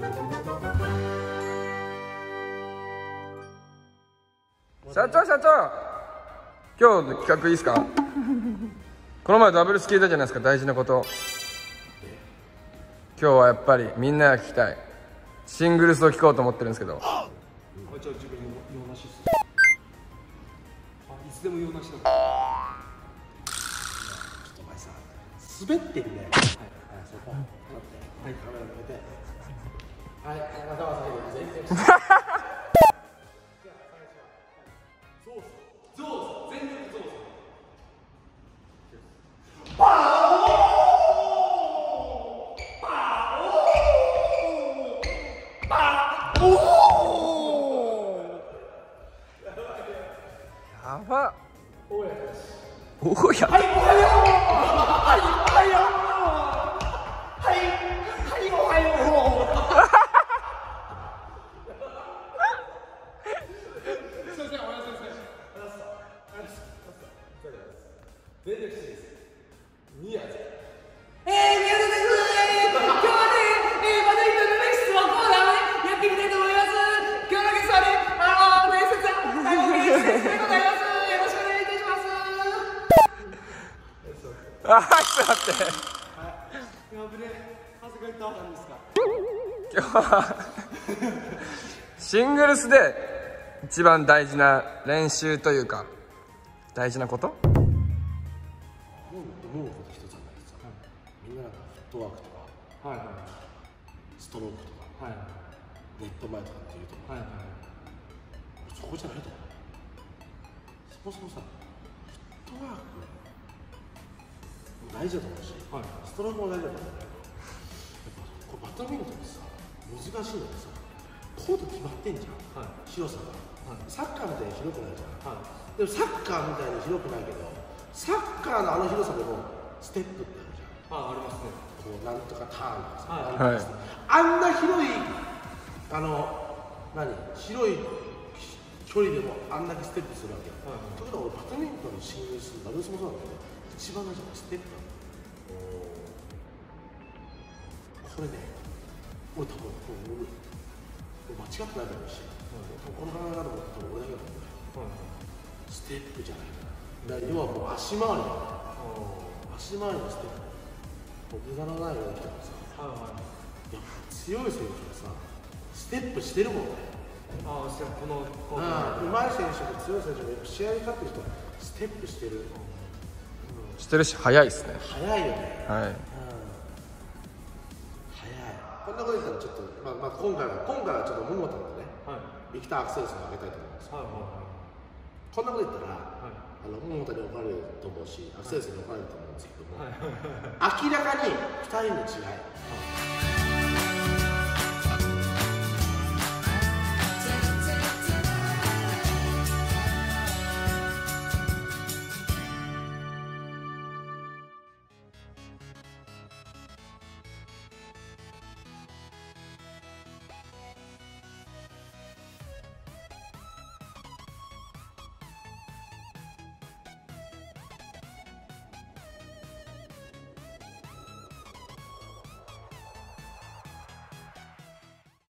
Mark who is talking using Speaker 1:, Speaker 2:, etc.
Speaker 1: 社長今日の企画いいですか？この前ダブルス聞いたじゃないですか、大事なこと。今日はやっぱりみんなが聞きたいシングルスを聞こうと思ってるんですけど。
Speaker 2: じゃあ自分用なしっす。いつでも用なしだ。ちょっとお前さ、滑ってるね。はい、そこ待って、はい、カメラ向けて、はい、頭下げて全然全力ゾウス。
Speaker 1: やば。
Speaker 2: おや。
Speaker 1: おや。
Speaker 2: はい、おはよう。はい、おはよう。はい、おはよう。先生、おやすみなさい。全力です。ニアぜ。宮田です。今日はね、バドミントンのね、質問コーナーをね、やっていきたいと思います。今日のゲストはね、伝説の大門選手でございます。よろしくお願いいたします。
Speaker 1: あ、ちょっと待って。
Speaker 2: やぶね、汗かいた。何ですか？
Speaker 1: 今日はシングルスで一番大事な練習というか大事なこと？
Speaker 2: 思うこと一つあるんですか？みんななんかフットワークとか、ストロークとか、ネット前とかって言うと思う。そこじゃないと思う。そもそもさ、フットワーク大事だと思うし、ストロークも大事だと思うんだけど、やっぱこれバドミントンってさ、難しいのってさ、コート決まってんじゃん、広さが。サッカーみたいに広くないじゃん。でもサッカーみたいに広くないけど、サッカーのあの広さでもステップってあるじゃん。ありますね。こうなんとかターンとかさ、あんな広い広い距離でもあんだけステップするわけ。ということは俺バドミントンのシングルス、ダブルスもそうなんだけど、一番大事なのはステップなの。これね、俺多分間違ってないと思うし、この考え方も多分俺だけだと思う。ステップじゃないかな。要はもう足回りだよね。足回りのステップ。無駄のない動きとかさ、やっぱ強い選手はさ、ステップしてるもんね。うまい選手と強い選手も試合に勝ってる人はステップしてる。
Speaker 1: してるし速いですね。
Speaker 2: 速いよね。速い。こんなこと言ったらちょっと、今回はちょっと桃田とね、ビクター・アクセルスにあげたいと思うんですよ。こんなこと言ったら、桃田に怒られると思うし、アクセルスに怒られると思うんですけども、明らかに2人の違い、2